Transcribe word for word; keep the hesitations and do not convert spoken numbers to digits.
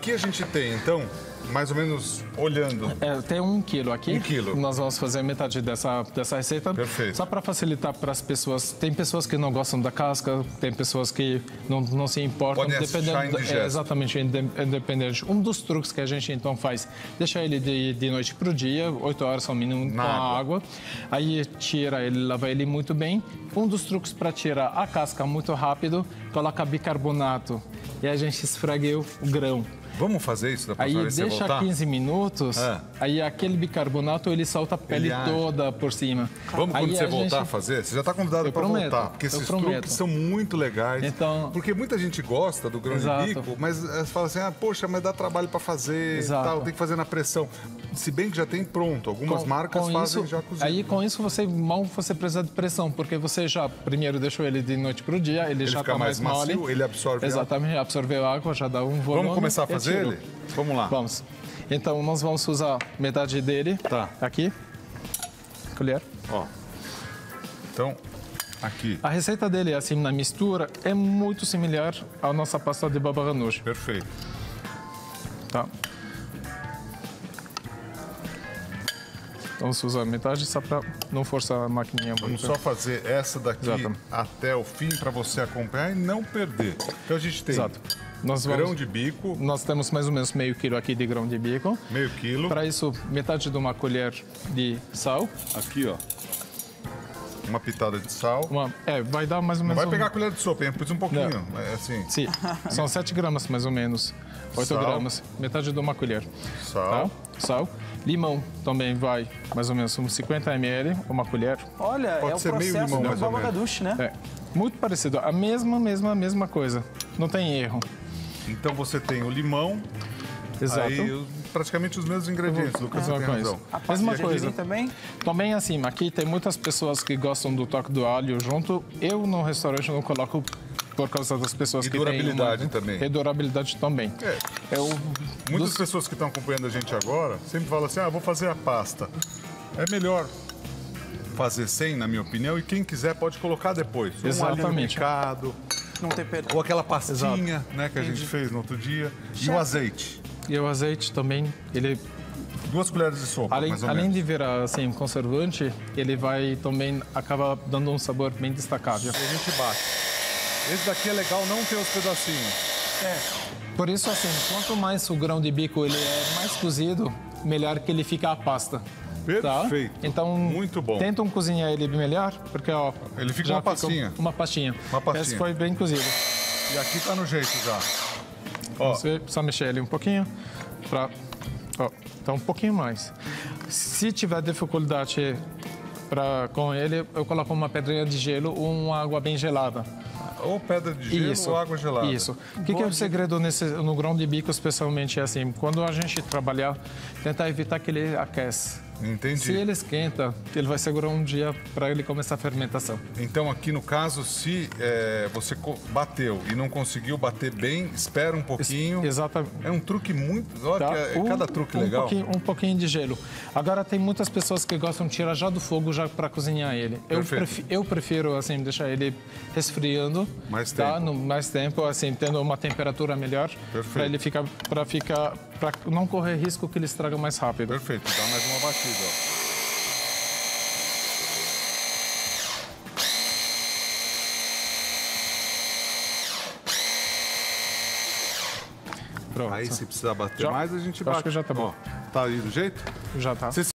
O que a gente tem, então, mais ou menos olhando? É, tem um quilo aqui. Um quilo. Nós vamos fazer metade dessa, dessa receita. Perfeito. Só para facilitar para as pessoas. Tem pessoas que não gostam da casca, tem pessoas que não, não se importam. Podem achar indigesto. É, exatamente, independente. Um dos truques que a gente então faz, deixa ele de, de noite para o dia, oito horas ao mínimo com a água. Aí tira ele, lava ele muito bem. Um dos truques para tirar a casca muito rápido, coloca bicarbonato e a gente esfregue o grão. Vamos fazer isso da próxima Aí vez que você deixa voltar? quinze minutos, É. aí aquele bicarbonato ele solta a pele Ele age. toda por cima. Vamos quando Aí você a voltar gente- a fazer? Você já está convidado Eu para prometo, voltar, porque eu esses prometo. truques são muito legais. Então- Porque muita gente gosta do grão Exato. de bico, mas eh, fala assim, ah, poxa, mas dá trabalho para fazer, e Exato. tal, tem que fazer na pressão. Se bem que já tem pronto, algumas Com- marcas com fazem isso, já cozido. Aí com isso você mal você precisa de pressão, porque você já primeiro deixou ele de noite para o dia, ele, Ele já fica está mais mais mole. macio, ele absorve Exatamente, absorveu a água, já dá um volume. Vamos começar a e fazer tirou. ele? Vamos lá. Vamos. Então nós vamos usar metade dele. Tá. Aqui. Colher. Ó. Então, aqui. A receita dele, assim, na mistura, é muito similar à nossa pasta de baba ganoush. Perfeito. Tá? Vamos usar metade só para não forçar a maquininha Vamos muito. só fazer essa daqui Exato. até o fim para você acompanhar e não perder. Então a gente tem Exato. Nós, grão vamos, de bico, nós temos mais ou menos meio quilo aqui de grão de bico. meio quilo. Para isso, metade de uma colher de sal. Aqui, ó. Uma pitada de sal. Uma, é, vai dar mais ou Não menos... vai um- pegar a colher de sopa, hein? Pus um pouquinho. Não. É assim. Sim, são sete gramas mais ou menos. oito Sal. gramas, metade de uma colher. Sal. Tá? Sal. Limão também vai mais ou menos uns cinquenta mililitros, uma colher. Olha, Pode é o ser meio processo limão, do mais ou baba menos. ganoush, né? É, muito parecido, a mesma, mesma, mesma coisa. Não tem erro. Então você tem o limão. Exato. Aí os- praticamente os mesmos ingredientes, Lucas, você Mesma tem coisa. razão. A pasta Mesma de coisa. gergelim também? Também assim, aqui tem muitas pessoas que gostam do toque do alho junto. Eu no restaurante não coloco por causa das pessoas E que durabilidade têm uma... também. E durabilidade também. É. É o... Muitas dos- pessoas que estão acompanhando a gente agora sempre falam assim, ah, vou fazer a pasta. É melhor fazer sem, na minha opinião, e quem quiser pode colocar depois. Um alho Exatamente. picado, Não tem perdão. ou aquela pastinha, né, que a gente Entendi. fez no outro dia. E Chefe. o azeite. E o azeite também, ele... Duas colheres de sopa, Além, mais ou além menos. de virar assim, conservante, ele vai também acaba dando um sabor bem destacável. E a gente bate. Esse daqui é legal não ter os pedacinhos. É. Por isso, assim, quanto mais o grão de bico ele é mais cozido, melhor que ele fica a pasta. Tá? Perfeito. Então, Muito bom. tentam cozinhar ele melhor, porque ó, Ele fica já uma pastinha. Uma pastinha. Uma pastinha. Esse foi bem cozido. E aqui tá no jeito já. Ó, Você só mexer ele um pouquinho para, ó, tá um pouquinho mais. Se tiver dificuldade para com ele, eu coloco uma pedrinha de gelo ou uma água bem gelada. ou pedra de gelo Isso, ou água gelada. Isso. O que, que é o segredo nesse, no grão de bico, especialmente é assim, quando a gente trabalhar, tentar evitar que ele aquece. Entendi. Se ele esquenta, ele vai segurar um dia para ele começar a fermentação. Então, aqui no caso, se é, você co- bateu e não conseguiu bater bem, espera um pouquinho. Exatamente. É um truque muito... Olha, Tá? que é, Um- cada truque um legal. Pouquinho, um pouquinho de gelo. Agora, tem muitas pessoas que gostam de tirar já do fogo já para cozinhar ele. Eu, Perfeito. prefi- eu prefiro, assim, deixar ele resfriando. Mais tá? tempo. No, mais tempo, assim, tendo uma temperatura melhor. Perfeito. Para ele ficar... Para ficar... Para não correr risco que ele estraga mais rápido. Perfeito, dá mais uma batida, ó. Pronto. Aí, se precisar bater Já. mais, a gente Eu bate. acho que já tá bom. Ó, tá aí do jeito? Já tá. Você